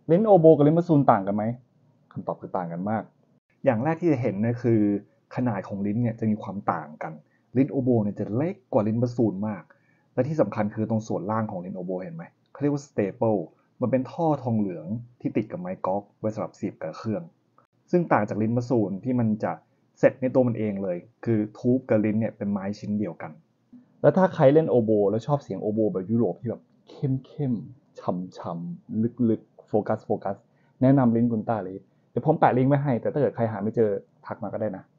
ลิ้นโอโบกับลิ้นบาซูนต่างกันไหมคำตอบคือต่างกันมากอย่างแรกที่จะเห็นเนี่ยคือขนาดของลิ้นเนี่ยจะมีความต่างกันลิ้นโอโบเนี่ยจะเล็กกว่าลิ้นบาซูนมากและที่สำคัญคือตรงส่วนล่างของลิ้นโอโบเห็นไหมเขาเรียกว่าสเตเปิลมันเป็นท่อทองเหลืองที่ติดกับไม้กอล์ฟไว้สำหรับเสียบกับเครื่องซึ่งต่างจากลิ้นบาซูนที่มันจะเสร็จในตัวมันเองเลยคือทูบกับลิ้นเนี่ยเป็นไม้ชิ้นเดียวกันแล้วถ้าใครเล่นโอโบแล้วชอบเสียงโอโบแบบยุโรปที่แบบเข้มๆช่ำๆลึกๆโฟกัสแนะนำลิ้นกุนต้าเลยเดี๋ยวผมแปะลิงก์ไว้ให้แต่ถ้าเกิดใครหาไม่เจอทักมาก็ได้นะ